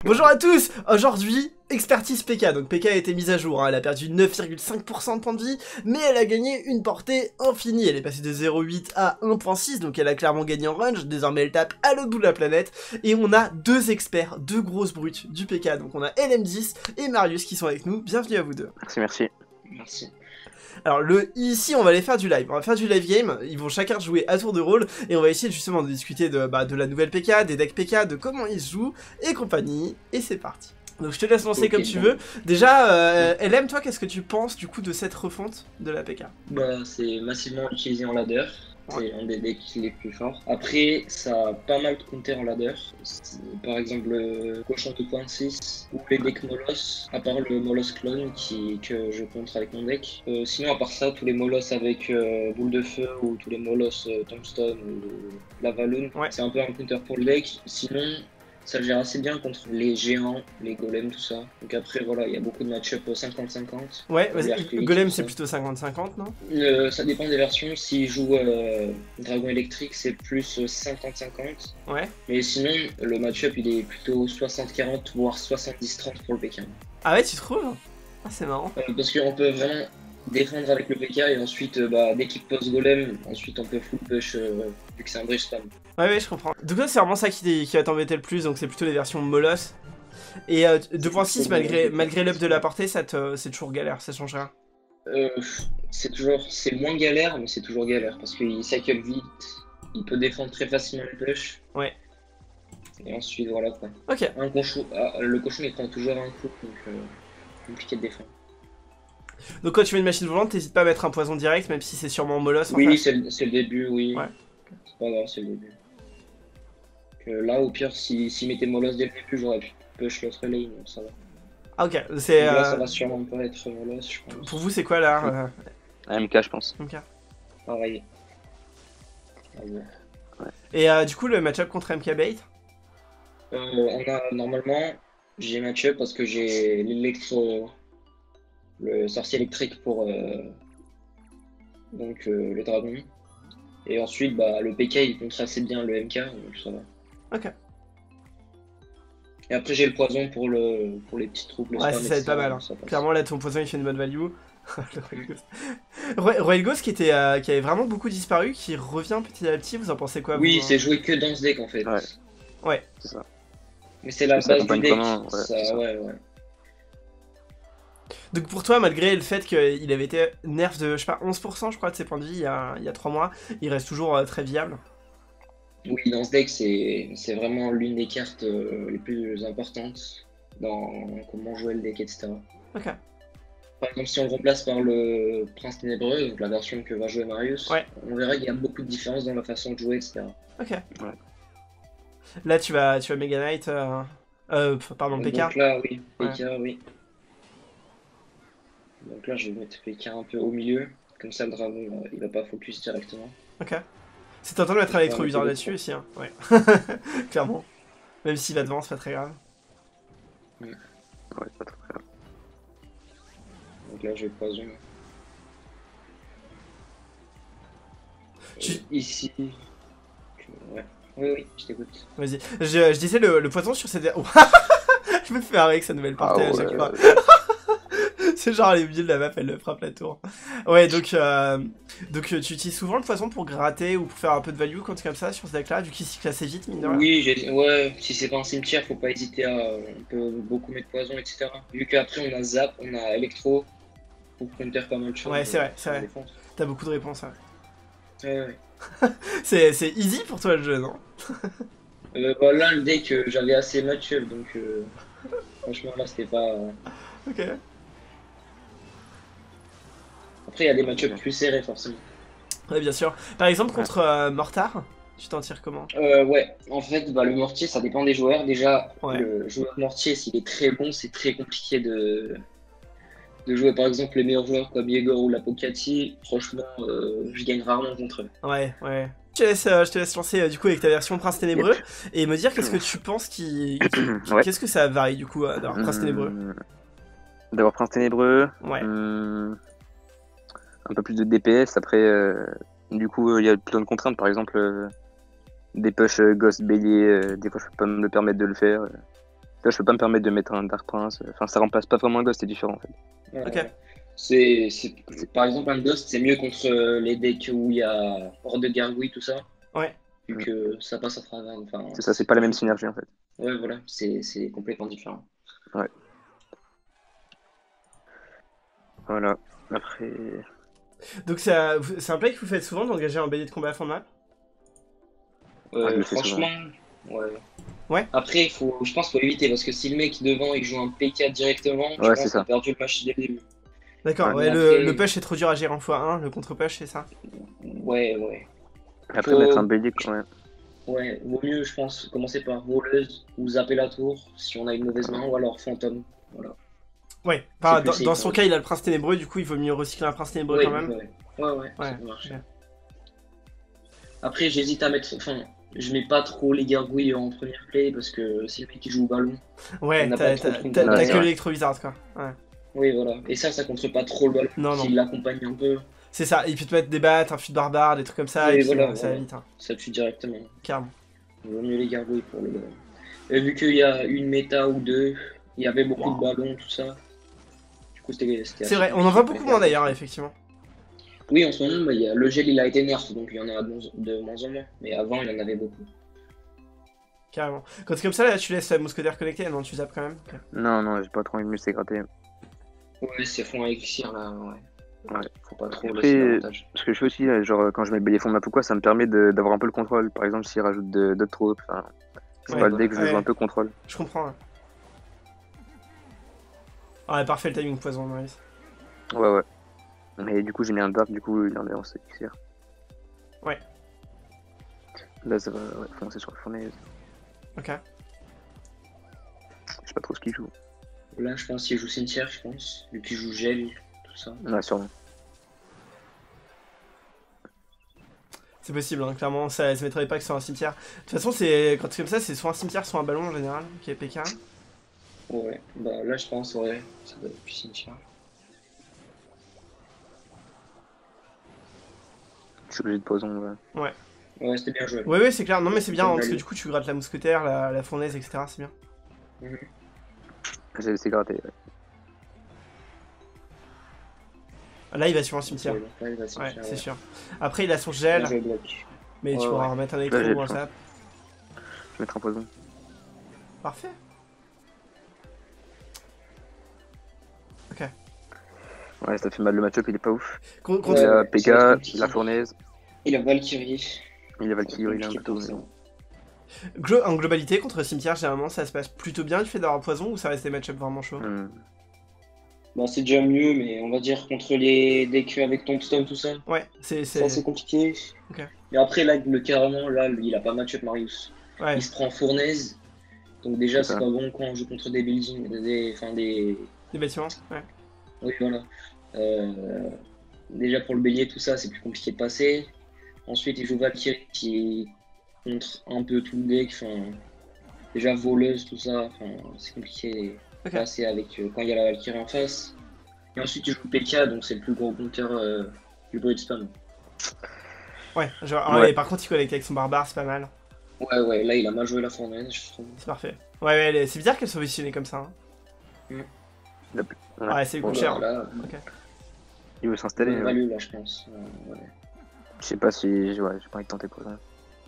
Bonjour à tous. Aujourd'hui, expertise PK. Donc PK a été mise à jour, hein. Elle a perdu 9,5% de points de vie, mais elle a gagné une portée infinie. Elle est passée de 0,8 à 1,6, donc elle a clairement gagné en range. Désormais elle tape à l'autre bout de la planète. Et on a deux experts, deux grosses brutes du PK. Donc on a LM10 et Marius qui sont avec nous. Bienvenue à vous deux. Merci. Merci. Alors ici on va aller faire du live, on va faire du live game, ils vont chacun jouer à tour de rôle et on va essayer justement de discuter de la nouvelle PK, des decks PK, de comment ils se jouent et compagnie, et c'est parti. Donc je te laisse lancer comme tu veux. Déjà, LM, toi qu'est-ce que tu penses du coup de cette refonte de la PK? Bah, c'est massivement utilisé en ladder. C'est un des decks les plus forts. Après, ça a pas mal de counters en ladder. Par exemple, le cochon 2.6 ou les decks Molos, à part le Molos clone que je contre avec mon deck. Sinon, à part ça, tous les Molos avec boule de feu ou tous les Molos Tombstone ou Lavaloon, Ouais. c'est un peu un counter pour le deck. Sinon, ça gère assez bien contre les géants, les golems, tout ça. Donc après, voilà, il y a beaucoup de match-up 50-50. Ouais, Golem c'est ça. plutôt 50-50, non? Ça dépend des versions. S'il joue Dragon électrique, c'est plus 50-50. Ouais. Mais sinon, le match-up, il est plutôt 60-40, voire 70-30 pour le PK. Ah ouais, tu trouves? Ah c'est marrant. Parce qu'on peut vraiment défendre avec le PK et ensuite, dès qu'il pose golem, ensuite on peut full push vu que c'est un bridge spam. Ouais, je comprends. Donc là c'est vraiment ça qui va t'embêter le plus, donc c'est plutôt les versions Molos. Et 2.6 malgré l'up de la portée, c'est toujours galère, ça change rien. C'est moins galère, mais c'est toujours galère parce qu'il cycle vite, il peut défendre très facilement le push. Ouais. Et ensuite, voilà quoi. Ok. Le cochon il prend toujours un coup, donc compliqué de défendre. Donc quand tu mets une machine volante, t'hésites pas à mettre un poison direct, même si c'est sûrement Molos en Oui, face. c'est le début, oui. Ouais. C'est pas grave, c'est le début. Là, au pire, s'il mettait Molos dès le début, j'aurais pu push l'autre lane, donc ça va. Ah ok, c'est... Là, ça va sûrement pas être Molos, je pense. Pour vous c'est quoi là AMK, je pense. Ok. Pareil. Ah, bon. Ouais. Et du coup le match-up contre MK Bait? On a normalement, j'ai match-up parce que j'ai le sorcier électrique pour le dragon. Et ensuite, le PK il contre assez bien le MK, donc ça va. Ok. Et après, j'ai le poison pour les petits troubles. Ouais, ça va être pas mal. Hein. Clairement, là, ton poison il fait une bonne value. Royal Ghost qui avait vraiment beaucoup disparu, qui revient petit à petit, vous en pensez quoi? Oui, vous, c'est joué que dans ce deck en fait. Ouais. C'est ça. Mais c'est la base du deck. Commun, Ouais. Donc pour toi, malgré le fait qu'il avait été nerf de, je sais pas, 11% je crois de ses points de vie il y a 3 mois, il reste toujours très viable? Oui, dans ce deck, c'est vraiment l'une des cartes les plus importantes dans comment jouer le deck, etc. Ok. Par exemple, si on le remplace par le Prince Ténébreux, donc la version que va jouer Marius, ouais. On verra qu'il y a beaucoup de différences dans la façon de jouer, etc. Ok. Ouais. Là, tu vas Mega Knight, pardon, PK. Donc là, oui, PK, ouais. oui. Donc là, je vais mettre PK un peu au milieu, comme ça le dragon, il va pas focus directement. Ok. C'est tentant de mettre un électro-user là-dessus aussi, hein. Ouais. Clairement. Même s'il va devant, c'est pas très grave. Ouais, pas très grave. Donc là, je vais poison. Tu... Ici. Ouais. Oui, je t'écoute. Vas-y. Je disais le poison sur cette... Oh. Je me fais marrer avec sa nouvelle portée à chaque fois. C'est genre les billes de la map, elle le frappe la tour. Ouais, donc tu utilises souvent le poison pour gratter ou pour faire un peu de value quand c'est comme ça sur ce deck là, du coup il cycle assez vite mine de rien. Oui, ouais, si c'est pas un cimetière, faut pas hésiter on peut beaucoup mettre poison, etc. Vu qu'après on a zap, on a électro, pour counter pas mal de choses. Ouais, c'est vrai. T'as beaucoup de réponses, ouais. C'est easy pour toi le jeu, non? Là le deck, j'avais assez match-up, donc franchement là c'était pas... Ok. Après il y a des match-up plus serrés forcément. Ouais, bien sûr. Par exemple contre Mortar, tu t'en tires comment? Ouais, en fait le mortier ça dépend des joueurs. Déjà, ouais. Le joueur mortier s'il est très bon, c'est très compliqué de jouer par exemple les meilleurs joueurs comme Yegor ou Lapocati. Franchement, je gagne rarement contre eux. Ouais. Je te laisse lancer du coup avec ta version Prince Ténébreux et me dire qu'est-ce que tu penses qu'est-ce que ça varie du coup d'avoir Prince Ténébreux? D'avoir Prince Ténébreux. Ouais. Un peu plus de DPS. Après, du coup, il y a plein de contraintes. Par exemple, des push Ghost Bélier, des fois je peux pas me permettre de le faire. Là, je peux pas me permettre de mettre un Dark Prince. Enfin, ça remplace pas vraiment un Ghost, c'est différent en fait. Ok. Par exemple, un Ghost, c'est mieux contre les decks où il y a Horde de Gargouille, tout ça. Ouais. Vu que ça passe à travers. Enfin, C'est ça, c'est pas la même synergie en fait. Ouais, voilà, c'est complètement différent. Ouais. Voilà. Après. Donc c'est un play que vous faites souvent d'engager un bélier de combat à fond de map? je le fais Franchement, ouais. Ouais. Après, je pense qu'il faut éviter parce que si le mec devant il joue un PK directement, je Ouais, pense c'est qu'il ça. a perdu le match dès le début. D'accord, Ouais, ouais, mais après- le push est trop dur à gérer en x1, le contre-push c'est ça? Ouais. Après, Faut- mettre un bélier, ouais. Ouais, vaut mieux, je pense, commencer par voleuse ou zapper la tour si on a une mauvaise main ou alors fantôme. Voilà. Ouais, enfin, plus dans safe, son ouais. cas il a le prince ténébreux, du coup il vaut mieux recycler un prince ténébreux quand même. Ouais, Ouais, ça marche. ok. Après, j'hésite à mettre. Enfin, je mets pas trop les gargouilles en première play parce que si le mec qui joue au ballon. Ouais, On n'a t'as pas trop de trucs t'as dans la que série. l'électro-wizard quoi. Ouais. Oui, voilà. Et ça contre pas trop le ballon. Non, S'il l'accompagne un peu, C'est ça, il peut te mettre des battes, un feed barbare, des trucs comme ça, Oui, et puis voilà, ça va voilà. vite, hein, ça tue directement. carrément. Il vaut mieux les gargouilles pour le ballon. Et vu qu'il y a une méta ou deux, il y avait beaucoup de ballons, tout ça. Du coup, c'était C'est assez vrai, on en voit compliqué beaucoup de moins faire. d'ailleurs, effectivement. Oui, en ce moment, le gel il a été nerf, donc il y en a de moins en moins. Mais avant, il y en avait beaucoup. Carrément. Quand c'est comme ça, là, tu laisses la mousquetaire connectée, non, tu zappes quand même. Ok. Non, j'ai pas trop envie de me laisser gratter. Ouais, c'est fond à élixir là, ouais. Ouais. Faut pas trop Après, laisser davantage. Ce que je fais aussi, là, genre quand je mets le bélier fond de map ou quoi, ça me permet d'avoir un peu le contrôle. Par exemple, s'il rajoute d'autres troupes, enfin, c'est Ouais, pas le deck, je ouais. joue un peu contrôle. Je comprends. Ouais. Ah, ouais, parfait le timing poison, Maurice. Ouais. Mais du coup, j'ai mis un dark, du coup, il en est en élixir. Ouais. Là, ça va foncer sur la fournaise. Ok. Je sais pas trop ce qu'il joue. Là, je pense qu'il joue cimetière, vu qu'il joue gel, tout ça. Ouais, sûrement. C'est possible, hein, clairement, ça m'étonnerait pas que ce soit un cimetière. De toute façon, quand c'est comme ça, c'est soit un cimetière, soit un ballon en général, qui est PK. Ouais, bah là, je pense, ouais, ça doit être plus cimetière. Je suis obligé de poison. Ouais. Ouais, c'était bien joué. Ouais, c'est clair, non mais c'est bien, Bonne parce que value. du coup tu grattes la mousquetaire, la fournaise, etc., c'est bien. J'ai laissé gratter. Ouais. Là, il va sur un cimetière. Ok, donc là, il va Ouais, cimetière, c'est sûr. Après, il a son gel, Bien joué, bloc. mais tu Ouais, pourras ouais. remettre un Là, électro j'ai ou un le zap. Je vais mettre un poison. Parfait. Ouais, ça fait mal, le match-up, il est pas ouf. Contre- Il y a Ouais, PK, ça va être compliqué. la fournaise, Et la Valkyrie. il y a Valkyrie, il est un Compliqué peu pour ça. En globalité, contre cimetière, généralement, ça se passe plutôt bien du fait d'avoir poison ou ça reste des match-up vraiment chauds? Bon, c'est déjà mieux, mais on va dire contre les decks avec Tombstone, tout ça, Ouais, c'est assez compliqué. Ok. Mais après, là, carrément, là, lui, il a pas match-up Marius. Ouais, Il se prend fournaise. Donc déjà, C'est c'est ça. pas bon quand on joue contre des buildings, des... des bâtiments, ouais. Oui, voilà. Déjà pour le bélier, tout ça, c'est plus compliqué de passer. Ensuite, il joue Valkyrie qui contre un peu tout le deck. Enfin, déjà voleuse, tout ça. Enfin, c'est compliqué de Ok. passer avec quand il y a la Valkyrie en face. Et ensuite, il joue PK, donc c'est le plus gros compteur du bruit de spam. Ouais, genre, Ouais. ouais, par contre, il connecte avec son barbare, c'est pas mal. Ouais, là, il a mal joué la fournaise, je trouve. C'est parfait. Ouais, c'est bizarre qu'elle soit positionnée comme ça. Hein. Ouais, c'est le coup Bon, cher. Là, Il veut s'installer. bonne Ouais. value, là, je pense. Ouais. Je sais pas si. Ouais, j'ai pas envie de tenter poison.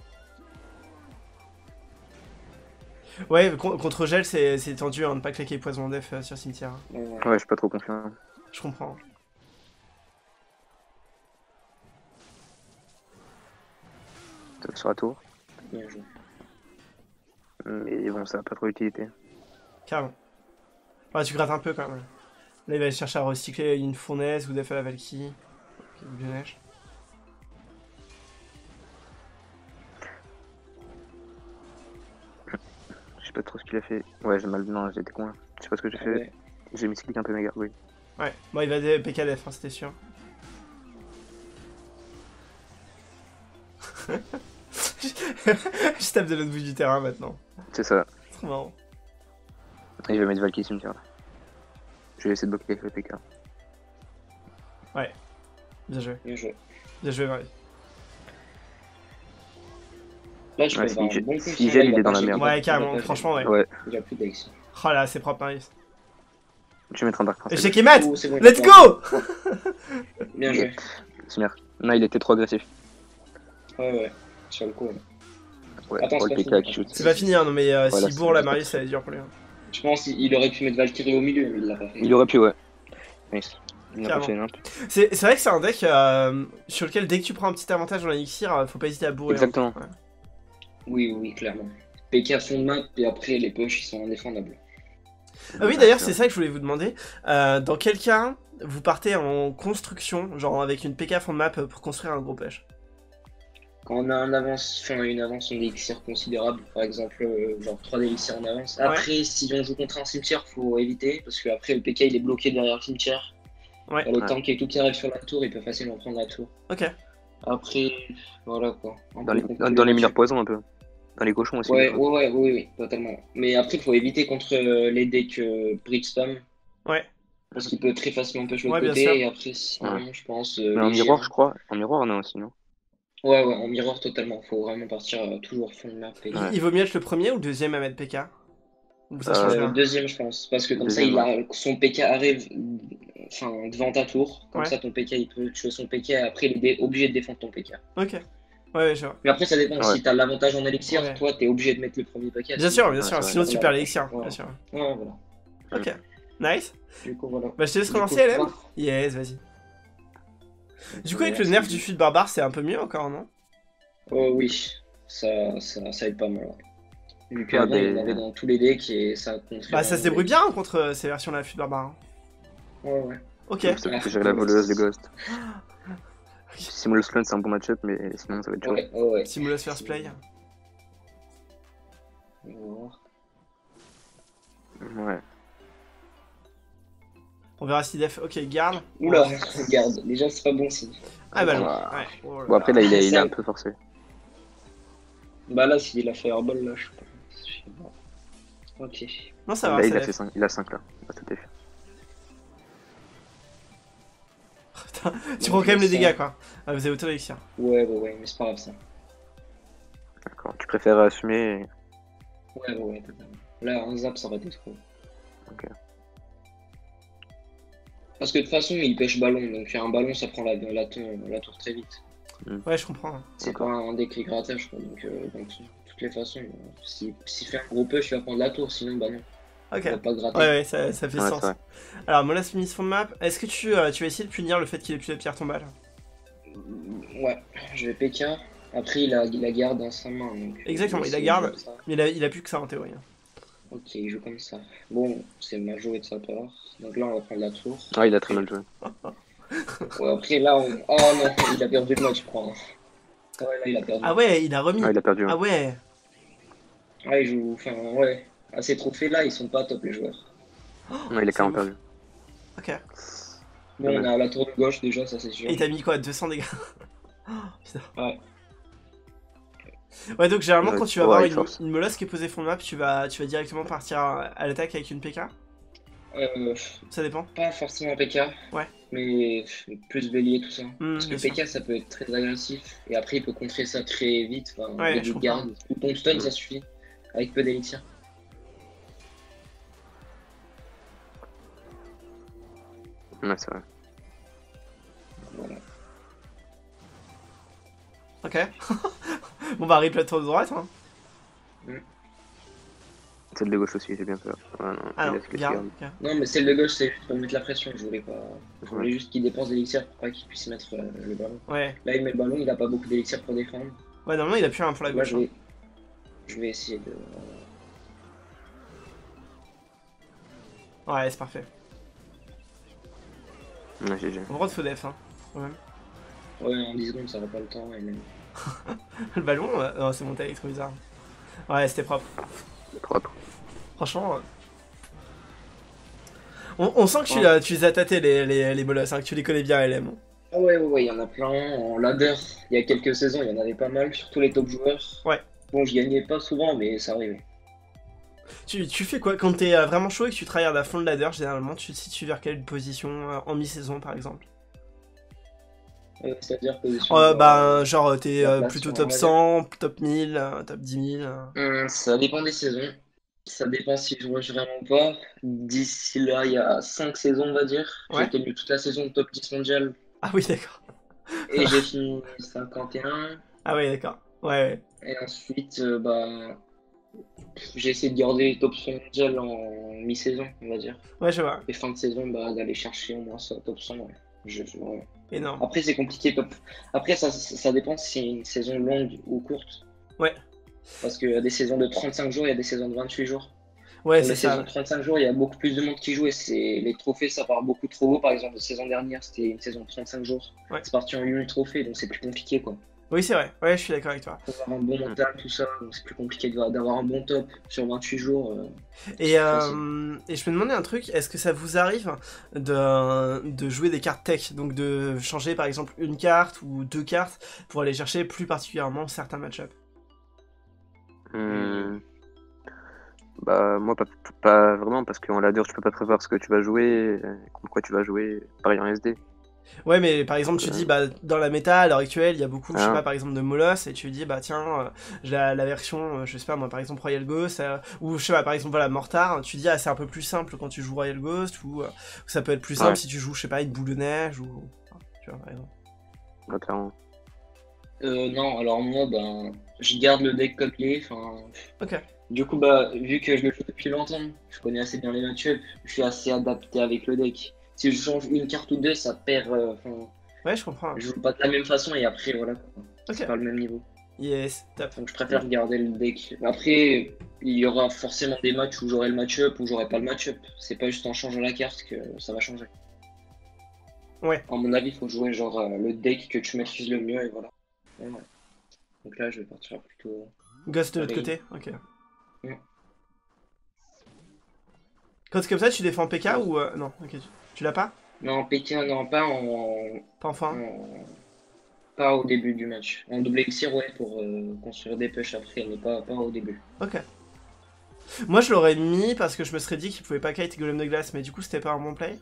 Ouais, contre gel, c'est tendu, hein, de pas claquer poison def sur cimetière. Hein. Ouais. Ouais, je suis pas trop confiant. Je comprends. Sur la tour. Bien joué. Mais bon, ça a pas trop d'utilité. Carrément. Ouais, tu grattes un peu quand même. Là, il va chercher à recycler une fournaise ou def à la Valkyrie. Bien neige. Je sais pas trop ce qu'il a fait. Ouais, j'ai mal. Non, j'ai été con. Je sais pas ce que j'ai fait. Ouais. J'ai mis clic un peu mes gargouilles. Ouais, bon, il va PK def, hein, c'était sûr. Je tape de l'autre bout du terrain maintenant. C'est ça. C'est trop marrant. Et il va mettre Valkyrie cimetière là. Je vais essayer de bloquer avec le PK. Bien joué. Bien joué. Bien joué, Marie. Là, je Ouais, peux avoir un si bon coup. si gel, il est dans la merde. Ouais, carrément, franchement, ouais. Ouais. Il a plus d'ex. Oh là, c'est propre, Marius. Je vais mettre un Dark Prince. Échec et mat. Oh, c'est bon, Let's d'accord. go. Bien joué. C'est bien. Non, il était trop agressif. Ouais. Sur le coup, ouais. Ouais, Attends, oh, c'est le pas PK fini. qui shoot. C'est pas fini, hein, non, mais Voilà, si bourre la c'est- Marius, ça va être dur pour lui. Hein. Je pense qu'il aurait pu mettre Valkyrie au milieu, mais il l'a pas fait. Il aurait pu, ouais. Nice. Il n'a pas Clairement. fait n'importe. C'est vrai que c'est un deck sur lequel, dès que tu prends un petit avantage dans l'élixir, faut pas hésiter à bourrer. Exactement. Hein. Ouais. Oui, clairement. PK fond de map, et après, les push, ils sont indéfendables. Ah oui, d'ailleurs, c'est ça que je voulais vous demander. Dans quel cas vous partez en construction, genre avec une PK fond de map pour construire un gros push? Quand on a une avance en élixir considérable, par exemple, genre 3 élixirs en avance. Après, si on joue contre un cimetière, faut éviter, parce que après le PK il est bloqué derrière le cimetière. Ouais. Le tank et tout qui arrive sur la tour, il peut facilement prendre la tour. Ok. Après, voilà quoi. Dans les mineurs poisons un peu. Dans les cochons aussi. Oui, totalement. Mais après, il faut éviter contre les decks Bridgestone. Ouais. Parce qu'il peut très facilement push l'autre Ouais, bien côté. sûr. Et après, sinon, je pense. Mais en les miroir, géants. je crois. En miroir, non aussi, non? Ouais, en miroir totalement. Faut vraiment partir toujours fond de map. Et... Ouais. Il vaut mieux être le premier ou le deuxième à mettre PK? Ou ça change rien. Deuxième, je pense. Parce que comme Deuxième, ça, son PK arrive devant ta tour. Comme Ouais. ça, ton PK, il peut tuer son PK. Et après, il est obligé de défendre ton PK. Ok. Ouais, je vois. Mais après, ça dépend. Ouais. Si t'as l'avantage en élixir, Ouais. toi, t'es obligé de mettre le premier PK. Bien sûr, Ouais, sinon tu voilà. perds l'élixir, Ouais. bien sûr. Ouais, voilà. Ok. Nice. Du coup, voilà. Bah je te laisse Du relancer, coup, LM. toi, Yes, vas-y. Du coup, avec le nerf du fut barbare, c'est un peu mieux encore, non? Oh oui, ça aide pas mal. Vu Ouais, qu'avant, mais- il y en avait dans tous les decks et ça contre. Bah ça se débrouille bien contre ces versions-là, fut barbare. Hein. Ouais. Ok. Il faut gérer la voleuse, les ghosts. Simulus Clone, c'est un bon match-up, mais sinon, ça va être chaud. Ouais. Simulus First Play. On va voir. Ouais. On verra si Def. Ok, garde. Oula, regarde, déjà c'est pas bon signe. Ah bah non. Ouais. Ouais. Oh là Bon, après, là, il est Ça- un peu forcé. Bah là, s'il a fait airball, là, je sais pas. Ok. Non, ça va, Là, ça il a Def. fait 5. Il a 5 là. Bah, tout est fait. Putain, tu prends quand même les dégâts, quoi. Ah, vous avez auto élixir. Ouais, mais c'est pas grave ça. D'accord. Tu préfères assumer. Ouais, totalement. Là, un zap, ça aurait été trop. Ok. Parce que de toute façon, il pêche ballon, donc un ballon, ça prend la tour très vite. Ouais, je comprends. Hein. C'est pas un déclic grattage, quoi. Donc, de toutes les façons, s'il fait un gros push, il va prendre la tour, sinon, bah non. Ok. Il va pas gratter. Ouais, ça fait Ouais, sens. c'est vrai. Alors, Molas Miss Fond de Map, est-ce que tu vas essayer de punir le fait qu'il ait plus de pierre tombale? Ouais, je vais PK. Après, il la garde dans sa main. Donc, Exactement, il la c'est garde. comme ça. Mais il a plus que ça en théorie. Hein. Ok, il joue comme ça. Bon, c'est mal joué de sa part. Donc là, on va prendre la tour. Ouais, il a très mal joué. Ouais, après, là, oh non, il a perdu le match, je crois. Ouais, là, il a perdu. Ah ouais, il a remis. Ouais, il a perdu. Ah ouais. Ouais, il joue. Enfin, ouais. À ces trophées-là, ils sont pas top, les joueurs. Ouais, il a carrément ouf. perdu. Ok. Bon, on a la tour de gauche déjà, ça c'est sûr. Et il t'a mis quoi? 200 dégâts? Oh, putain. Ouais. Ouais, donc généralement, Ouais, quand tu vas ouais, avoir il force. une molosse qui est posée fond de map, tu vas directement partir à l'attaque avec une PK? Ça dépend. Pas forcément PK. Ouais. Mais plus bélier, tout ça. Parce que bien sûr. PK, ça peut être très agressif. Et après, il peut contrer ça très vite. Enfin, Ouais, dès je qu'il garde. Ou ton stun, ça suffit. Avec peu d'élixir. Ouais, c'est vrai. Voilà. Ok. Bon bah, replay tour de droite. Hein. Celle de gauche aussi, j'ai bien peur. Ouais, non, Ah il non, laisse que garde. garde. Ok. Non, mais celle de gauche, c'est juste pour mettre la pression. Je voulais pas. Je voulais Ouais. juste qu'il dépense d'élixir pour pas qu'il puisse mettre le ballon. Ouais. Là, il met le ballon, il a pas beaucoup d'élixir pour défendre. Ouais, normalement, il a plus rien pour la Là, gauche. Hein. je vais essayer de. Ouais, c'est parfait. Ouais, GG. On droit de faux def, hein. Quand même. Ouais, en 10 secondes, ça va pas le temps. Et même... Le ballon, non, c'est monté avec trop bizarre. Ouais, c'était propre. Propre. Franchement. On sent que tu les as tâtés, les molosses, hein, que tu les connais bien, LM. Ah ouais, il y en a plein. En ladder, il y a quelques saisons, il y en avait pas mal, surtout les top joueurs. Ouais. Bon, je gagnais pas souvent, mais ça arrivait. Tu fais quoi quand t'es vraiment chaud et que tu travailles à fond de ladder, généralement, tu te situes vers quelle position en mi-saison, par exemple? C'est-à-dire position. Bah, genre, t'es la place plutôt sur top un 100, top 1000, top 10 000. Ça dépend des saisons. Ça dépend si je rush vraiment ou pas. D'ici là, il y a 5 saisons, on va dire. Ouais. J'ai tenu toute la saison top 10 mondial Ah oui, d'accord. et j'ai fini 51. Ah oui, d'accord. Ouais, Et ensuite, j'ai essayé de garder top 100 mondial en mi-saison, on va dire. ouais, je vois. Et fin de saison, d'aller chercher au moins ça, top 100. Ouais. Ouais. Énorme. Après, c'est compliqué. Après, ça dépend si c'est une saison longue ou courte. Ouais. Parce qu'il y a des saisons de 35 jours, il y a des saisons de 28 jours. Ouais, Sur c'est les saisons ça. de 35 jours, il y a beaucoup plus de monde qui joue et les trophées, ça part beaucoup trop haut. Par exemple, la saison dernière, c'était une saison de 35 jours. Ouais. C'est parti en 8 trophées, donc c'est plus compliqué, quoi. Oui, c'est vrai. Ouais, je suis d'accord avec toi. Faut avoir un bon mental, tout ça, donc c'est plus compliqué d'avoir un bon top sur 28 jours. Et, c'est facile. et je me demandais un truc, est-ce que ça vous arrive de jouer des cartes tech, donc de changer par exemple une carte ou deux cartes pour aller chercher plus particulièrement certains match-up? Bah, moi, pas vraiment, parce qu'en ladder, tu peux pas prévoir ce que tu vas jouer, contre quoi tu vas jouer, pareil en SD. Ouais, mais par exemple, tu dis, bah, dans la méta, à l'heure actuelle, il y a beaucoup, je sais Ah. pas, par exemple, de Molos, et tu dis, bah, tiens, la version, je sais pas, moi, par exemple, Royal Ghost, ou je sais pas, par exemple, voilà, Mortar, tu dis, ah, c'est un peu plus simple quand tu joues Royal Ghost, ou ça peut être plus simple Ouais. si tu joues, je sais pas, une boule de neige, ou. Tu vois, par exemple. Ouais, clairement. Non, alors moi, je garde le deck comme il est. Enfin, Ok. du coup, vu que je le joue depuis longtemps, je connais assez bien les match-ups, je suis assez adapté avec le deck. Si je change une carte ou deux, ça perd. Ouais, je comprends. Je joue pas de la même façon et après, voilà, quoi. Ok. C'est pas le même niveau. Yes, top. Donc je préfère garder le deck. Après, il y aura forcément des matchs où j'aurai le match-up ou j'aurai pas le match-up. C'est pas juste en changeant la carte que ça va changer. Ouais. À mon avis, il faut jouer genre le deck que tu maîtrises le mieux et voilà. Ouais. Donc là, je vais partir plutôt. Ghost de l'autre Pareil. côté. Ok. Mm. Quand c'est comme ça, tu défends PK ou. Non, ok. Tu l'as pas? Non, Pékin, non, pas Pas enfin? pas au début du match. En double elixir, ouais, pour construire des push après, mais pas au début. Ok. Moi, je l'aurais mis parce que je me serais dit qu'il pouvait pas kite Golem de glace, mais du coup, c'était pas un bon play.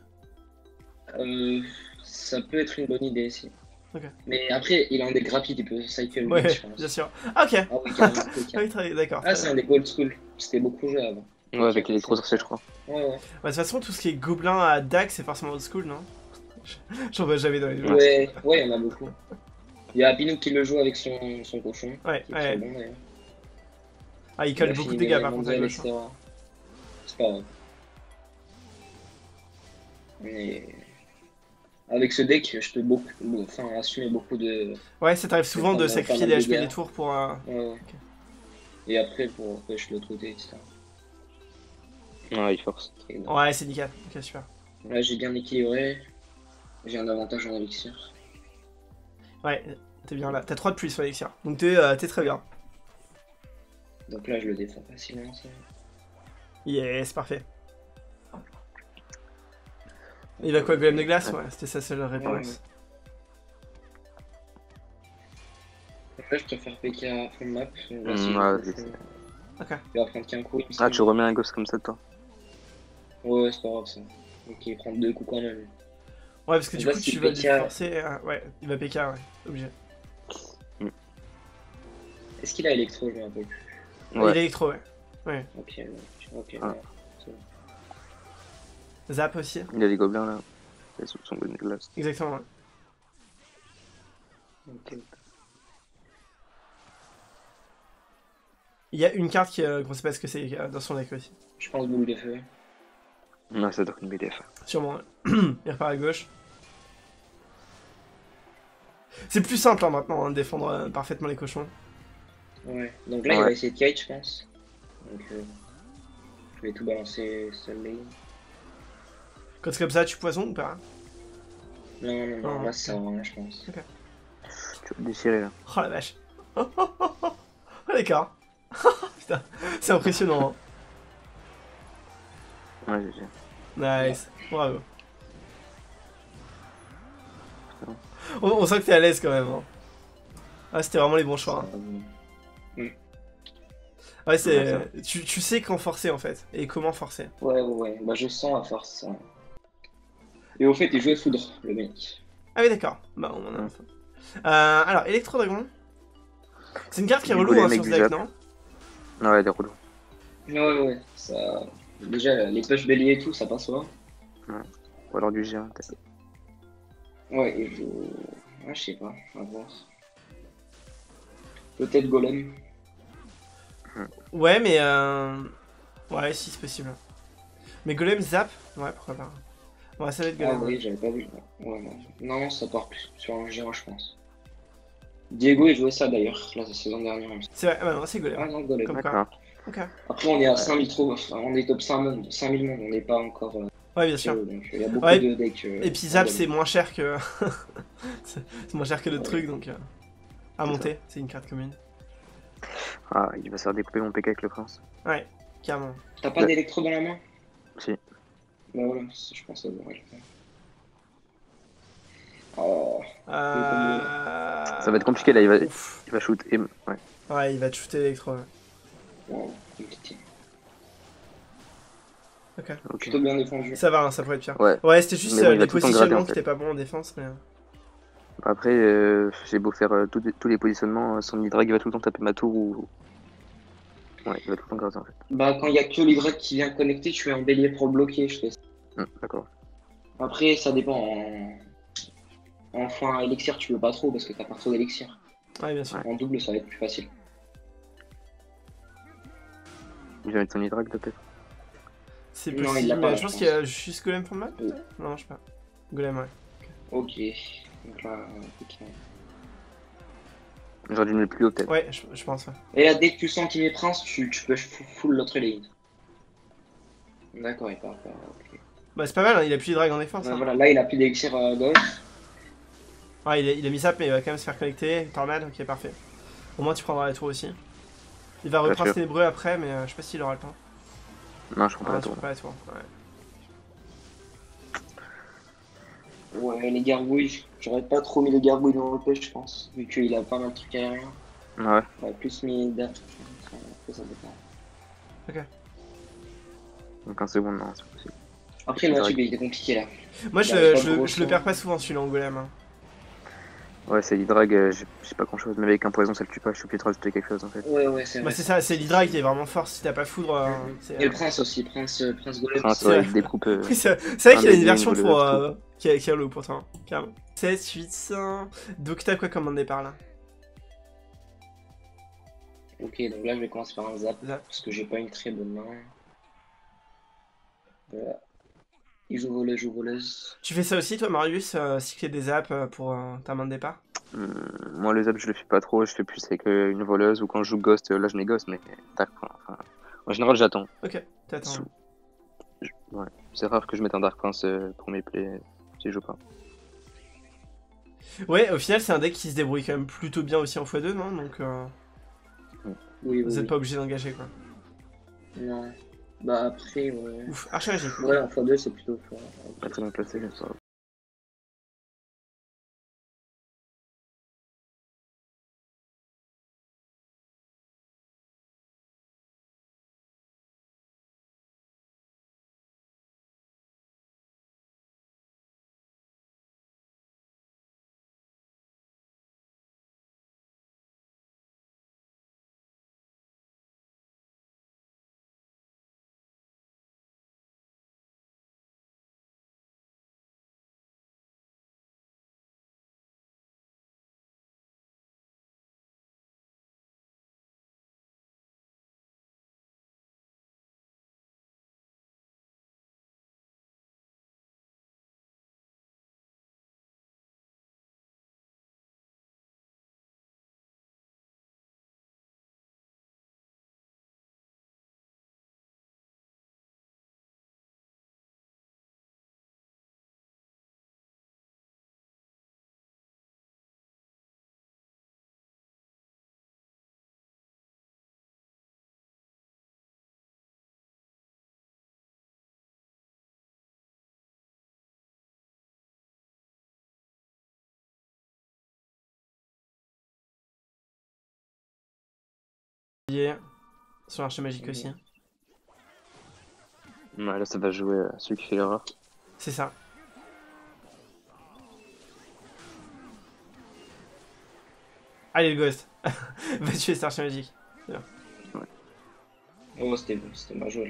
Ça peut être une bonne idée, si. Ok. Mais après, il a un deck rapide, il peut cycle Ouais, vite, je pense. bien sûr. Ah, ok. Ah oui, carrément, Ah Pékin. oui, d'accord. Ah, c'est un deck old school. C'était beaucoup joué avant. Ouais, avec l'électro sorcier, je crois. Ouais, ouais. Bah, de toute façon, tout ce qui est gobelin à dague, c'est forcément old school, non? J'en vois jamais dans les jeux. Ouais, ouais, il y en a beaucoup. Il y a Pinouk qui le joue avec son cochon. Ouais, Qui est ouais. très bon, d'ailleurs. Ah, il Il colle a beaucoup de fini dégâts médaille par contre à mondiale, gauche. etc. C'est pas grave. Mais avec ce deck, je peux assumer beaucoup de. Ouais, ça t'arrive souvent de Pas sacrifier mal des de HP des dégâts. tours pour. Ouais, ouais. Et après, pour push de l'autre côté, etc. Ouais, il force. Et bon. Ouais, c'est nickel. Ok, super. Là, j'ai bien équilibré. J'ai un avantage en élixir. Ouais, t'es bien là. T'as 3 de plus sur l'élixir. Donc t'es très bien. Donc là, je le défends facilement. Ça. Yes, parfait. Il va quoi, Golem de glace? Ouais, c'était sa seule réponse. Donc là, je préfère PK full map. Donc là, Mm, si je ouais, le c'est fais, Ok. il va prendre qu'un coup. il me Ah, semble. tu remets un ghost comme ça, toi. Ouais, c'est pas grave ça. Donc il prend 2 coups quand même. Ouais, parce que du Là, coup, si tu vas PK lui forcer. Ouais, il va PK, ouais. Obligé. Est-ce qu'il a électro? Je me rappelle plus. Ouais. Il est électro, ouais. Ok, ok. Ah. Ouais, c'est bon. Zap aussi. Il a des gobelins là. Il est sous son golem de glace. Exactement, ouais. Ok. Il y a une carte qu'on sait pas ce que c'est dans son deck aussi. Je pense boule de feu. Non, ça doit être une BDF. Sûrement, ouais. Il repart à gauche. C'est plus simple hein, maintenant hein, de défendre parfaitement les cochons. Ouais. Donc là, il Ouais. va essayer de kite, je pense. Donc je vais tout balancer seul lane. Quand c'est comme ça, tu poisons ou pas? Non, Non. là, ça sert à rien, je pense. Tu vas te déchirer là. Oh la vache. Ah, d'accord. Putain, c'est impressionnant. Ouais, GG. Hein. Nice. Bravo. On sent que t'es à l'aise quand même. Hein. Ah, c'était vraiment les bons choix. Hein. Ouais, c'est. Tu sais quand forcer en fait. Et comment forcer. Ouais. Bah, je sens à force ça. Et au fait, il jouait foudre, le mec. Ah oui, d'accord. Bah, on en a info. Alors, Electro Dragon. C'est une carte qui est Du relou coup, les hein, mecs sur ce du deck, Jap. non? Ouais, des relous. Ouais, ça... Déjà, les push béliers et tout, ça passe pas. Ou alors du géant, peut-être. Ouais, et je... Ouais, je sais pas, à voir. Peut-être golem. Ouais, mais ouais, si c'est possible. Mais Golem zap? Ouais, pourquoi pas. Ouais, ça va être Ah Golem. oui, j'avais pas vu. Ouais, non. Non, ça part plus sur un géant, je pense. Diego, il jouait ça d'ailleurs, la saison dernière. Même. C'est vrai, ah bah non, c'est Golem. Ah non, golem. Comme quoi. D'accord. Ok. Après, on est à Ouais. 5000 trop, enfin, on est top 5000 monde, on n'est pas encore Ouais, bien sûr. haut, donc il y a beaucoup Ouais, de decks. Et puis zap, en c'est golem. moins cher que. c'est moins cher que d'autres Ouais. trucs, donc. À C'est monter, c'est une carte commune. Ah, il va se faire découper mon PK avec le prince. Ouais, carrément. T'as pas Ouais. d'électro dans la main? Si. Bah voilà, je pense que ça devrait le faire. Oh, Ça va être compliqué là, Ouf. il va shoot. Et... Ouais. Ouais, il va te shooter l'électro. Ouais. wow, compliqué. Ok. Ok. Plutôt bien défendu. Ça va, hein, ça pourrait être pire. Ouais. Ouais, c'était juste Mais bon, il va les tout le temps gratter, positionnements en qui fait. étaient pas bons en défense, mais. Après, j'ai beau faire tous les positionnements, son Hydrag il va tout le temps taper ma tour ou. Ouais, il va tout le temps gratter en fait. Bah, quand il y a que l'Hydrac qui vient connecter, je fais un bélier pour le bloquer, je fais ça. D'accord. Après, ça dépend. En fin élixir, tu veux pas trop parce que t'as pas trop d'élixir. Ouais, bien sûr. En double, ça va être plus facile. Il va mettre son Hydrag peut-être. C'est Non, il possible, l'a pas, mais je je pense pense. qu'il y a juste Golem pour le map, Oui. peut-être. Non, je sais pas. Golem, ouais. Ok. Donc là, ok. J'aurais dû le mettre plus haut peut-être. Ouais, je pense, ouais. Et là, dès que tu sens qu'il est prince, tu peux full l'autre ligne. D'accord, il part pas. Ok. Bah, c'est pas mal, hein, il a plus de drag en défense. Ouais, Hein. voilà, là, il a plus d'élixir à gauche. Ouais, il a mis zap, mais il va quand même se faire connecter. Tornade, ok, parfait. Au moins, tu prendras la tour aussi. Il va Bien reprendre sûr. ténébreux après, mais je sais pas s'il aura le temps. Non, je prends pas Ah, la tu tour. prends pas la tour. Ouais. Ouais, les gargouilles. J'aurais pas trop mis les gargouilles dans le pêche, je pense. Vu qu'il a pas mal de trucs aériens. Ouais. Ouais, plus mis d'air. Ça dépend. Donc un second, non, c'est pas possible. Après, le match-up, il était compliqué là. Moi, Il avait pas de je gros le choix. perds pas souvent, celui-là, en golem. Hein. Ouais, c'est l'Hydrag, j'ai pas grand chose, mais avec un poison ça le tue pas, je suis obligé de rajouter quelque chose en fait. Ouais, c'est Bah, vrai. c'est ça, c'est l'Hydra qui est vraiment fort. Si t'as pas foudre. Et le prince aussi, prince golem. Prince, c'est ouais, vrai. il découpe. Oui, c'est vrai un qu'il a une bélier, version une pour. voleuse, Qui a low pourtant, carrément. 7, 8, 5. Donc, t'as quoi comme un départ là? Ok, donc là, je vais commencer par un zap. Zap. Parce que j'ai pas une très bonne main. Voilà. Il joue voleuse, joue voleuse. Tu fais ça aussi, toi, Marius, cycler des apps pour ta main de départ? Moi, le zap, je le fais pas trop, je fais plus avec une voleuse ou quand je joue Ghost, là je mets Ghost, mais tac, enfin, en général, j'attends. Ok, t'attends. Sous- Ouais. C'est rare que je mette un Dark Prince pour mes plays si je joue pas. Ouais, au final, c'est un deck qui se débrouille quand même plutôt bien aussi en x2, non? Donc, Oui, vous êtes pas obligé d'engager quoi. Non. Bah après, ouais. Ouf, archi magique. Ouais, en x2, c'est plutôt fort. Pas très bien placé, je sais. Sur l'archer magique aussi. Ouais, là ça va jouer celui qui fait l'erreur. C'est ça. Allez, le ghost. Va tuer cet archer magique. Oh, c'était mal joué là.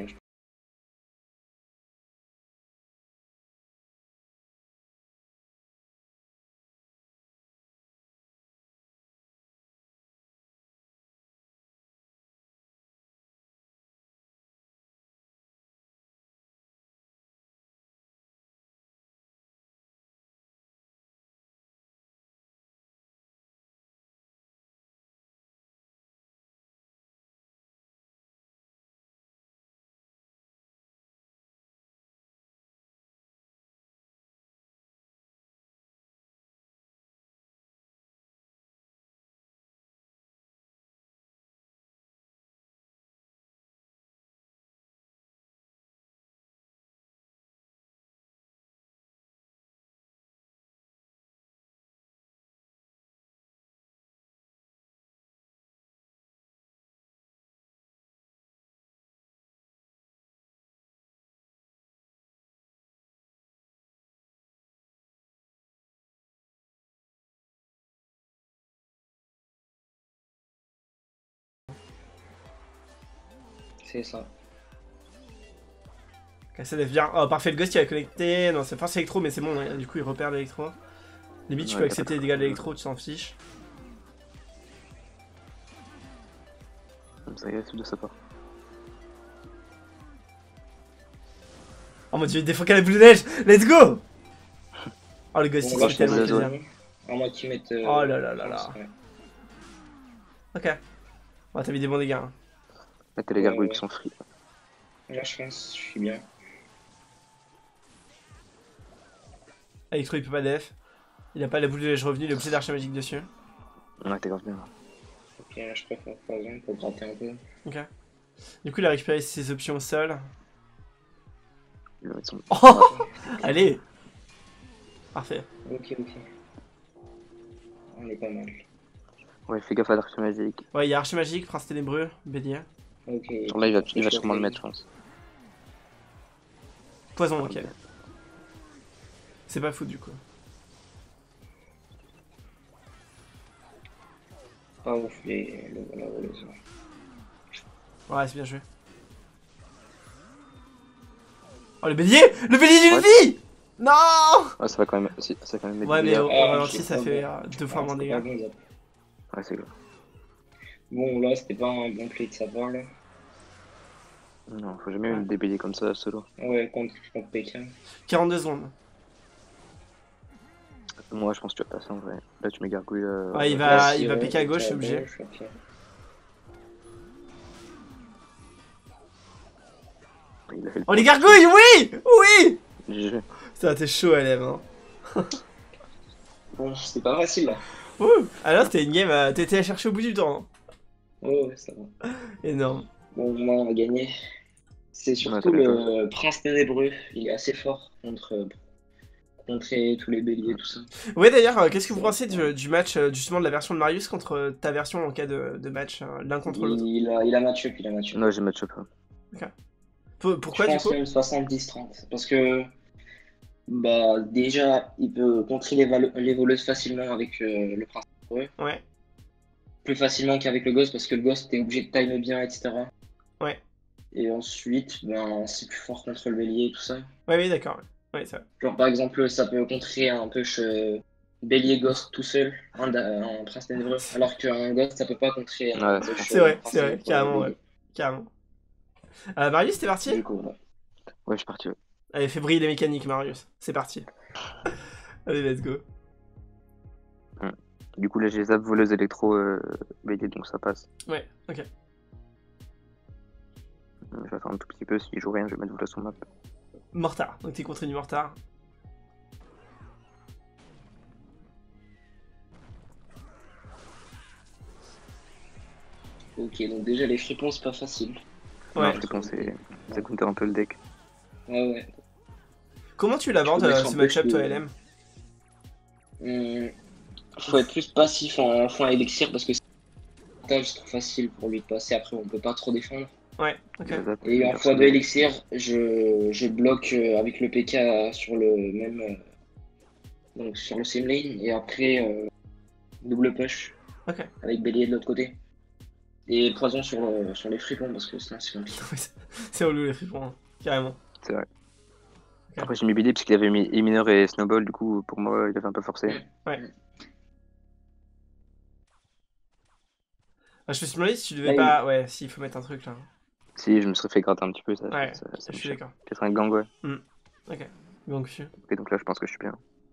C'est ça. KSLF vient. Oh, parfait, le Ghost il va connecter. Non, c'est force électro, mais c'est bon, hein, du coup il repère l'électro. Limite, tu Ouais, peux t'as accepter les pas dégâts de trop- l'électro, tu t'en fiches. C'est agressif de sa part. Oh mon dieu, il défend qu'à la boule de neige. Let's go. Oh, le Ghost Bon, il là, fait je tellement pense plaisir. à moins qu'ils mettent. Oh là là là là. ouais. Ok. Bon, t'as mis des bons dégâts. Hein. Là, t'as les Ouais, gargouilles ouais. qui sont free. Là, je pense, je suis bien. Electro il peut pas def. Il a pas la boule de neige revenue, il est obligé d'archer magique dessus. Ouais, t'es grave bien. Ok, là, je préfère par exemple pour gratter un peu. Ok. Du coup, il a récupéré ses options au sol. Il va mettre son. Oh allez. Parfait. Ok, ok. On est pas mal. Ouais, fais gaffe à l'arche magique. Ouais, il y a archer magique, prince ténébreux, bélier. Ok. Genre là, il va Je sûrement le fais- mettre, je pense. Poison, ok. C'est pas fou du coup. Pas ouf, la voleuse. Ouais, c'est bien joué. Oh, le bélier. Le bélier d'une Ouais. vie. Non. Ouais, ça va quand même, si, ça va quand même mettre Ouais, du mais dégâts. au Ah, ralenti, c'est ça pas fait bon. 2 fois moins de C'était pas dégâts. bon, ça. Ouais, c'est grave. Bon, là, c'était pas un bon play de sa part, là. Non, faut jamais Ouais. des béliers comme ça solo. Ouais, contre Pékin. 42 secondes. Moi, je pense que tu vas passer en vrai. Là, tu mets gargouille. Ouais, il Là, va, si, il va ouais, piquer à gauche, Pékin c'est obligé. ok. Il a fait le Oh, les point. gargouilles, oui. Oui. GG. Ça, t'es chaud, LM. Hein. Bon, c'était pas facile, là. Ouh. Alors, c'était une game, t'étais à chercher au bout du temps. Hein. Ouais, ça va. Énorme. Bon, moi, on a gagné. C'est surtout t'as bien le prince ténébreux. Il est assez fort contre contrer tous les béliers, tout ça. Ouais, d'ailleurs, qu'est-ce que vous pensez du match, justement, de la version de Marius contre ta version en cas de match, l'un contre l'autre? Il a match-up, il a match-up. Non, j'ai match-up. Pourquoi, Je du pense coup? même 70-30. Parce que, bah, déjà, il peut contrer les voleuses facilement avec le prince ténébreux. Ouais, Plus facilement qu'avec le ghost, parce que le ghost, t'es obligé de timer bien, etc. ouais. Et ensuite, ben, c'est plus fort contre le bélier et tout ça. Ouais, oui, d'accord. Ouais, c'est vrai. Genre, par exemple, ça peut contrer un peu bélier ghost tout seul, un prince ténébreux. Alors qu'un ghost, ça peut pas contrer un Ouais, push C'est vrai, prince c'est vrai, ténébreux carrément, ouais. bélier. Carrément. Marius, t'es parti? Du coup, voilà. Ouais, je suis parti. Ouais. Allez, fais briller les mécaniques, Marius. C'est parti. Allez, let's go. Du coup, là, j'ai zap voleuse électro bélier, donc ça passe. Ouais, ok. Je vais attendre un tout petit peu. S'il joue rien, je vais mettre voleuse sur map. Mortar. Donc t'es contre du Mortar. Ok, donc déjà, les fripons, c'est pas facile. Ouais. Non, je pense que ça counter un peu le deck. Ouais, ouais. Comment tu l'abordes, Je peux mettre ce un match-up, peu toi, de- LM? Faut être plus passif en fin élixir parce que c'est trop facile pour lui de passer. Après, on peut pas trop défendre. Ouais, ok. Je zap, Et je en vais fois faire de élixir, je bloque avec le PK sur le même. Donc sur le same lane. Et après, double push Ok. avec bélier de l'autre côté. Et poison sur les fripons parce que sinon c'est compliqué. C'est relou les fripons, hein. Carrément. C'est vrai. Ok. Après, j'ai mis BD parce qu'il avait mis Emineur et Snowball, du coup, pour moi, il avait un peu forcé. Ouais. Ah, je me suis demandé si tu devais Là, pas. Ouais, si, il faut mettre un truc là. Si, je me serais fait gratter un petit peu, Ouais, ça je me suis choque. d'accord. Peut-être un gang, ouais. Ok. Donc, dessus. Ok, donc là, je pense que je suis bien.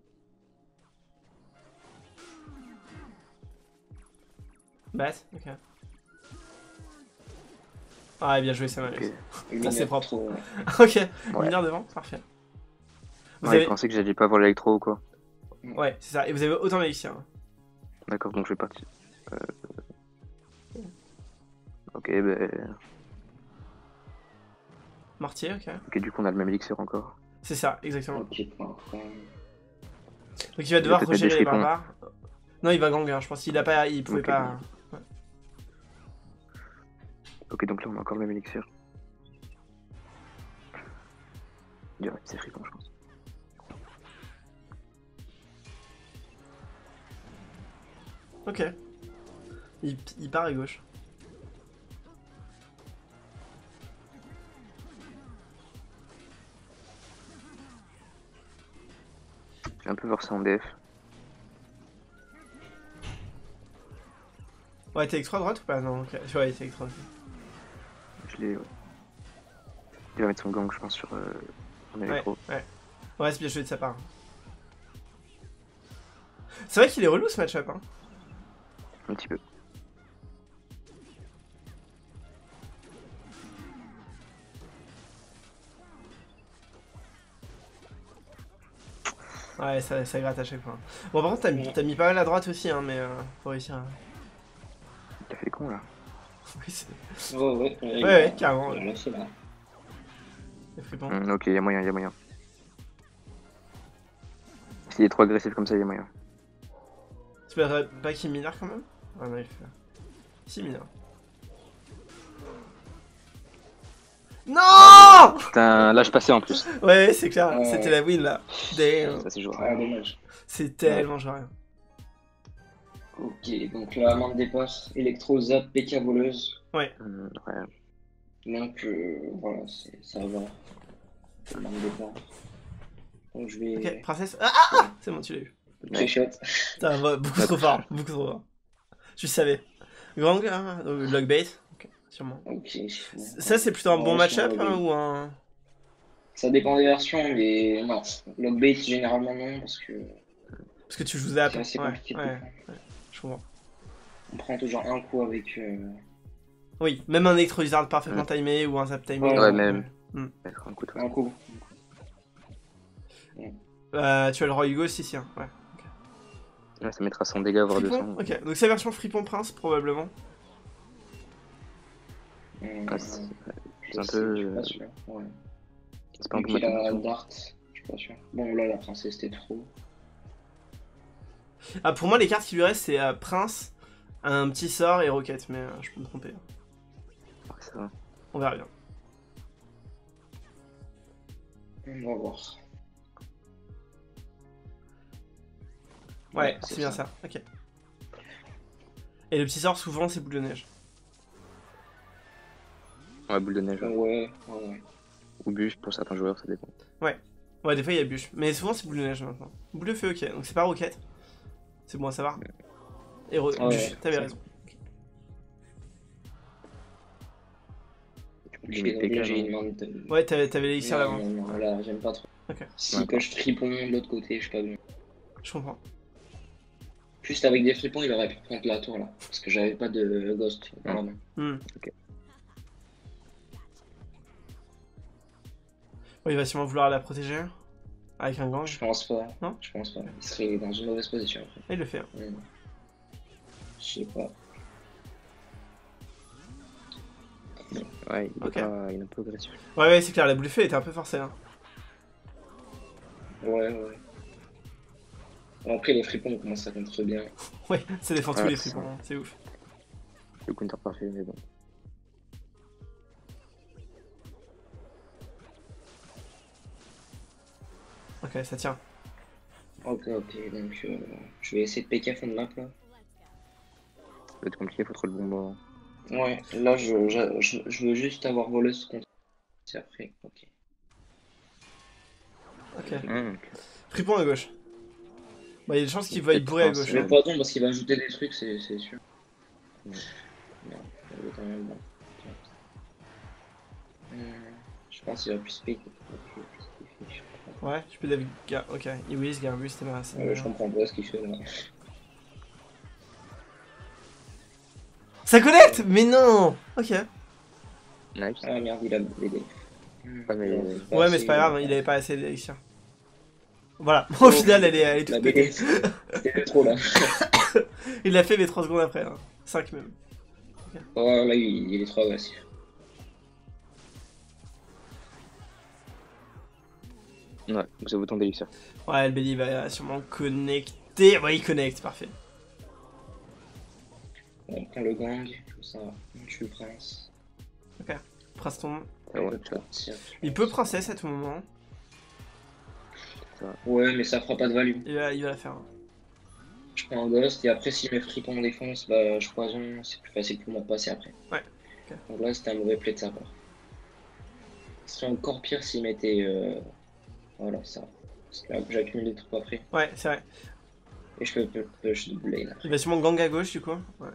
Basse, ok. Ah, bien joué, ça Ok. Ça, c'est propre. trop. Ok, Ouais. mineur devant, parfait. Vous Ouais, avez... je pensais que j'allais pas voir l'électro ou quoi. Ouais, c'est ça. Et vous avez autant d'élixir. Hein. D'accord, donc je vais partir. Ok, ben. Mortier, ok. Ok, du coup, on a le même élixir encore. C'est ça, exactement. Ok, Donc il va Je vais devoir peut-être mettre des regérer les fripons. barbares. Non, il va gang, hein. Je pense qu'il a pas, il pouvait Ok, pas. Ok, donc là, on a encore le même élixir. Il y aurait c'est fripon, je pense. Ok. Il part à gauche. J'ai un peu voir ça en DF. Ouais, t'es extra droite ou pas? Non, ok. Ouais, t'es extra droite. Je l'ai. Ouais. Il va mettre son gang, je pense, sur mon électro. Ouais, c'est bien joué de sa part. C'est vrai qu'il est relou ce match-up, hein. Un petit peu. Ouais, ça gratte à chaque fois. Bon, par contre, t'as mis pas mal à droite aussi, hein, mais faut réussir. Il a fait con là. Oui, c'est. Ouais, carrément. Il a lancé là. C'est flippant. Ok, il y a moyen, il y a moyen. S'il est trop agressif comme ça, il y a moyen. Tu verrais pas qu'il mineur quand même? Ah non, il fait. Si, mineur. Non! Putain, là je passais en plus. Ouais, c'est clair, Ouais. c'était la win là. Damn. Ça c'est joué. Ah, dommage. C'est tellement genre rien. Ok, donc la main de départ, Electro, Zap, PK voleuse. Ouais. Donc voilà, ça va. C'est la main de départ. Donc je vais. Ok, princesse. Ah! C'est bon, tu l'as eu. C'est shot. Putain, beaucoup trop fort, beaucoup trop fort. Je savais. Gang, hein, log bait. Ok, sûrement. Ok. Ça, c'est plutôt un bon Ouais, match-up sur hein, logbait. ou un. Ça dépend des versions, mais non. Logbait, généralement non, parce que Parce que tu joues zap. c'est assez Ouais, compliqué de ouais, comprendre. je comprends. On prend toujours un coup avec. Oui, même un électrolysard parfaitement timé ou un zap timé. Ouais, Ouais, même. Hmm. Mettre un coup de Un coup. Tu as le roi Hugo aussi, si, hein. Ouais. Là, ça mettra 100 dégâts, voire 200. Fripon, ok. Donc c'est la version Fripon Prince, probablement. Ah, c'est Je un sais, peu. je suis pas sûr. Ouais. C'est pas un Vu peu qu'il a mathématique. Dart, je suis pas sûr. Bon, là, la princesse, c'était trop. Ah, pour moi, les cartes qui lui restent, c'est Prince, un petit sort et Rocket, mais je peux me tromper. Ouais, ça va. On verra bien. On va voir. Ouais, c'est bien ça. Ok. Et le petit sort, souvent, c'est boule de neige. Ouais, boule de neige. Ouais. Ouais. Ou bûche pour certains joueurs, ça dépend. Ouais, des fois, il y a bûche. Mais souvent, c'est boule de neige maintenant. Boule de feu, ok. Donc c'est pas Rocket. C'est bon à savoir. Et Ouais, bûche, t'avais c'est raison. Je suis désolé, j'ai une main de. Ouais, t'avais l'élixir d'avant. Non, là, j'aime pas trop. Ok, Si Ouais. coche fripon de l'autre côté, je suis pas bien. je comprends. Juste avec des fripons, il aurait pu prendre la tour là. Parce que j'avais pas de ghost dans la main. Ouais, il va sûrement vouloir la protéger. Avec un gang. Je pense pas. Non, je pense pas. Il serait dans une mauvaise position après. Et il le fait. Hein. Je sais pas. Ouais, Ok. il est un peu agressif. Ouais, c'est clair, la boule de feu était un peu forcée. Hein. Ouais. Bon, après, les fripons commencent à contre bien. Ouais, ça défend tous Ouais, les c'est fripons, hein, c'est ouf. Le counter parfait, mais bon. Ok, ça tient. Ok, donc je vais essayer de PK fond de map là. Ça va être compliqué, faut trop le bon moment. Ouais, là je veux juste avoir voleuse contre. C'est après, ok. Ok. Ok. Fripon à gauche. Bah, il y a des chances qu'il va y Peut-être bourrer à prince, gauche. Mais Hein. poison parce qu'il va ajouter des trucs, c'est sûr. Ouais. Non, il est quand même bon. Je pense qu'il va plus piquer. Ouais, tu peux David. Ok, Iwis, Garbus, c'était ma. Je comprends pas ce qu'il fait là. Ça connecte. Mais non. Ok. Nice. Ah merde, il a BD. Ah, mais- Ouais, mais c'est pas grave, hein, il avait pas assez d'élixir. Voilà, au final, elle est La toute BD, pétée. c'était trop là. Il l'a fait, mais 3 secondes après. Hein. 5 même. Oh là, il est trop agressif. Ouais, donc ça vaut tant d'élixir. Ouais, le Belly va sûrement connecter. Ouais, il connecte, parfait. On prend le gang, comme ça, on tue le prince. Prince tombe. Ah ouais, peut ça. partir. Il peut princesse à tout moment. Ouais, mais ça fera pas de value. Il va la faire. Hein. Je prends un ghost et après, si mes fripons défonce, bah je poison, c'est plus facile pour moi de passer après. Ouais, ok. Donc là, c'était un mauvais play de sa part. Ce serait encore pire s'il mettait. Voilà, ça. Parce que là, j'accumule des trucs après. Ouais, c'est vrai. Et je peux push de blade là. Il va sûrement gang à gauche, du coup. Ouais.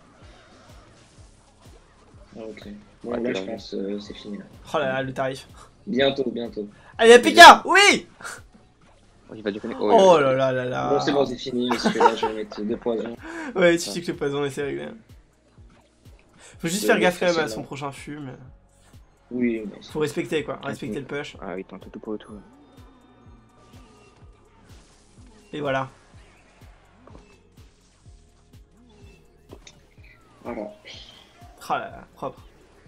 Ah, ok. Bon, Ouais, là, t'as je raison. pense c'est fini là. Oh là là, le tarif. Bientôt, bientôt. Allez, la PK. Oui. Oh, il va déconner. Oh là là là là. Bon, c'est bon, c'est fini, parce que là, je vais mettre 2 poisons. Ouais, tu sais que le poison et c'est réglé. Faut juste faire gaffe quand même à son prochain fût, mais... Oui, mais Faut respecter quoi, respecter le push. Ah oui, tente tout pour le tout. Et voilà. voilà. Oh là là, propre.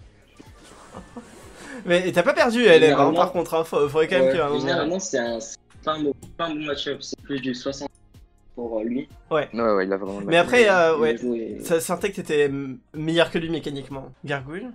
Mais t'as pas perdu LM, hein, Généralement- par contre, hein, faudrait quand même qu'il y ait un moment... Généralement, c'est pas un bon match-up, c'est plus du 60 pour lui. Ouais, ouais, il a vraiment le Mais après, Il a ouais, joué- ça sentait que t'étais meilleur que lui mécaniquement. Gargouille.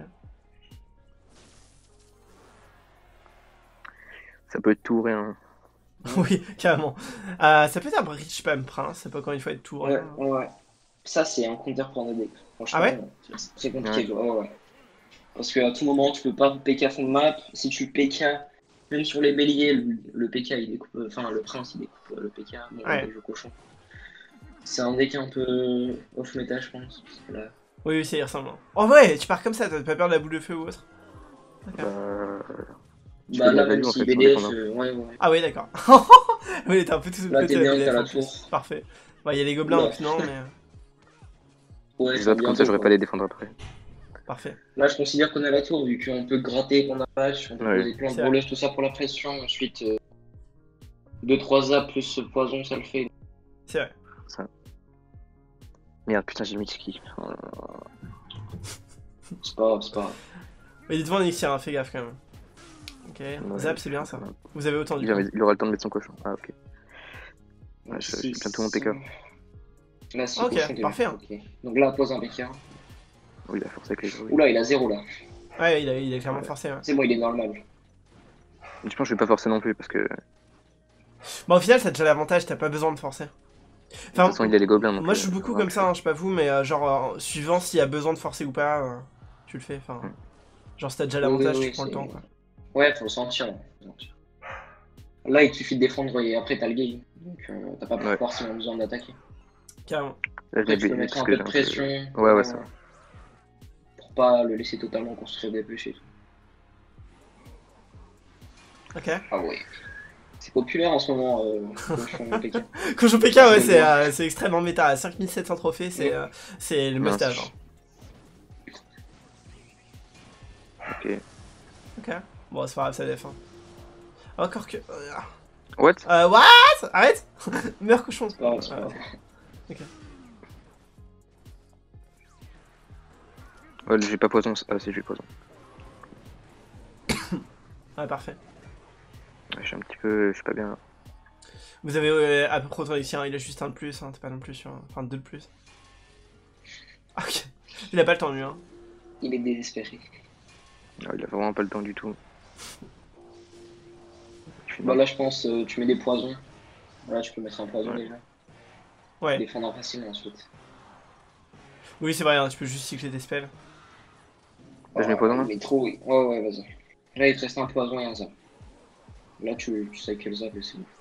Ça peut être tout ou rien. Oui, carrément. Ça peut être un Rich Spam Prince, c'est pas encore une fois être tout. Ouais, Rien. ouais. Ça, c'est un counter pour un deck. Franchement, Ah ouais c'est compliqué. Ouais, ouais. Parce qu'à tout moment, tu peux pas PK fond de map. Si tu PK, même sur les béliers, le PK il découpe. Enfin, le prince il découpe le PK. Bon, Ouais. les jeux cochons. C'est un deck un peu off méta, je pense. Parce que là... Oui, oui, c'est ressemblant. Oh ouais, tu pars comme ça, t'as pas peur de la boule de feu ou autre. Bah, tu Bah fais de la là, value, même en si fait, BDF, sans ouais, ouais. Ah oui, d'accord. Oui, t'es un peu tout Là, côté t'es bien, BDF t'as la en plus. tour. Parfait. Bah, il y a les gobelins, Là. donc non, mais... Ouais, les autres, comme ça, j'aurais pas les défendre après. Parfait. Là, je considère qu'on a la tour, vu qu'on peut gratter qu'on a vache, on peut Ouais. poser plein de C'est voleuses, tout ça pour la pression. Ensuite, 2-3 A plus ce poison, ça le fait. C'est vrai. Merde, putain, j'ai mis ski. Oh là là. C'est pas grave, c'est pas grave. Mais dites-moi un elixir, hein, fais gaffe quand même. Ok, Ouais, zap, c'est bien ça. Vous avez autant du coup. Il aura le temps de mettre son cochon. Ah, ok. Ouais, Six. j'ai bientôt mon PK. Là, c'est Ok, parfait, hein. Ok. Donc là, pose un PK. Oui, il a forcé avec les joueurs. Oula, il a 0 là. Ouais, il a clairement Ouais. forcé. Ouais. C'est bon, il est normal. Je pense que je vais pas forcer non plus parce que. De Bon, au final, t'as déjà l'avantage, t'as pas besoin de forcer. toute Enfin, façon, il a les gobelins. Donc, moi je joue beaucoup comme ça, hein, je sais pas vous, mais genre, suivant s'il y a besoin de forcer ou pas, tu le fais. Enfin, genre, si t'as déjà l'avantage, Oui, tu prends le c'est- temps quoi. Ouais, faut le sentir. Là, il suffit de défendre et après, t'as le game. Donc, t'as pas Ouais. forcément besoin d'attaquer. Carrément. Là, Après, tu peux je mettre un parce peu que de j'ai pression. Ouais, ça. Pour pas le laisser totalement construire des pêches et tout. Ok. Ah ouais. C'est populaire en ce moment, cochon PK. Quand je joue PK, ouais, c'est extrêmement méta. À 5700 trophées, c'est le Mince. must-have. Hein. Ok. Ok. Bon, c'est pas grave, ça défend. Encore que. What? What? Arrête. Meurs cochon. C'est pas grave, c'est pas grave. Ouais, j'ai pas poison. Ah, si, j'ai poison. Ouais, parfait. Ouais, je suis un petit peu. Je suis pas bien là. Vous avez à peu près autant d'élixir, il a juste un de plus, hein, t'es pas non plus sur. Enfin, deux de plus. Ok. Il a pas le temps, lui, hein. Il est désespéré. Ah, il a vraiment pas le temps du tout. Bah là, je pense, tu mets des poisons. Voilà, tu peux mettre un poison Ouais. déjà. Ouais. Défendre facilement ensuite. Oui, c'est vrai, hein, tu peux juste cycler tes spells. Là, je mets poison, là. Mais trop, oui. Ouais, vas-y. Là, il te reste un poison et un zap. Là, tu sais quel zap et c'est bon.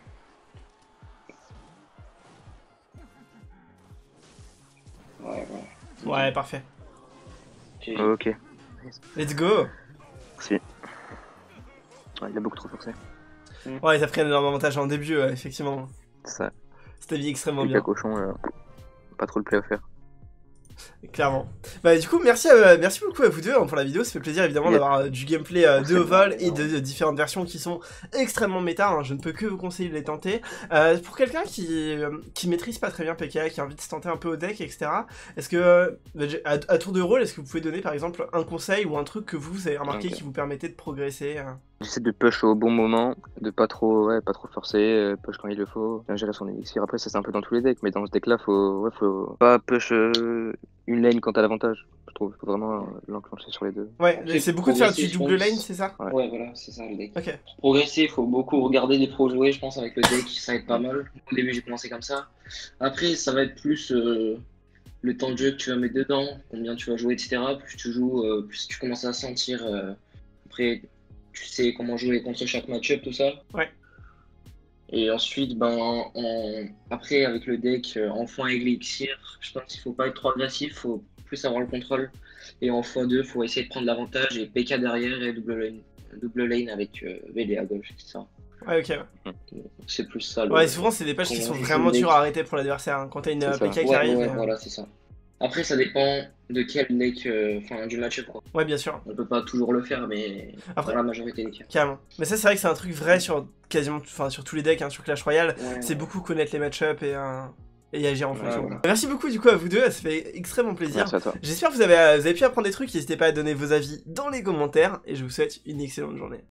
Ouais, voilà. Ouais, parfait. Ok. Ok. Let's go. Si. Ouais, il a beaucoup trop forcé. Ouais, t'as pris un énorme avantage en début, effectivement. Ça. C'était mis extrêmement Avec bien. la cochon, pas trop le play à faire. Clairement. Bah du coup merci beaucoup à vous deux hein, pour la vidéo, ça fait plaisir évidemment Yep. d'avoir du gameplay de Oval et de différentes versions qui sont extrêmement méta, hein. Je ne peux que vous conseiller de les tenter. Pour quelqu'un qui maîtrise pas très bien PK, qui a envie de se tenter un peu au deck, etc. Est-ce que, à tour de rôle, est-ce que vous pouvez donner par exemple un conseil ou un truc que vous avez remarqué Ok. qui vous permettait de progresser J'essaie de push au bon moment, de pas trop forcer, push quand il le faut, bien gérer son élixir. Après, ça c'est un peu dans tous les decks, mais dans ce deck-là, faut pas push une lane quand t'as l'avantage. Je trouve, faut vraiment l'enclencher sur les deux. Ouais, Après, c'est beaucoup de faire du progresser, je double pense. lane, c'est ça? Ouais. Ouais, voilà, c'est ça le deck. Ok. Pour progresser, il faut beaucoup regarder des pros jouer, je pense, avec le deck, ça aide pas mal. Au début, j'ai commencé comme ça. Après, ça va être plus le temps de jeu que tu vas mettre dedans, combien tu vas jouer, etc. Plus tu joues, plus tu commences à sentir. Après, tu sais comment jouer contre chaque match-up, tout ça. Ouais. Et ensuite, après, avec le deck en x1 et l'élixir, je pense qu'il faut pas être trop agressif, faut plus avoir le contrôle. Et en x2, faut essayer de prendre l'avantage et PK derrière et double lane avec VD à gauche, etc. Ouais, ok. C'est plus ça. Ouais, souvent c'est des pages qui comment sont je joue vraiment le deck. dures à arrêter pour l'adversaire, hein. Quand t'as une C'est ça. PK qui Ouais, arrive. voilà, c'est ça. Après, ça dépend de quel deck, enfin du match-up, quoi. Ouais, bien sûr. On peut pas toujours le faire, mais Après- dans la majorité des cas. Carrément. Mais ça, c'est vrai que c'est un truc vrai sur quasiment, enfin sur tous les decks, hein, sur Clash Royale. Ouais, C'est ouais. beaucoup connaître les match-ups et agir en Ouais, fonction. voilà. Merci beaucoup du coup à vous deux, ça fait extrêmement plaisir. Merci à toi. J'espère que vous avez pu apprendre des trucs, n'hésitez pas à donner vos avis dans les commentaires et je vous souhaite une excellente journée.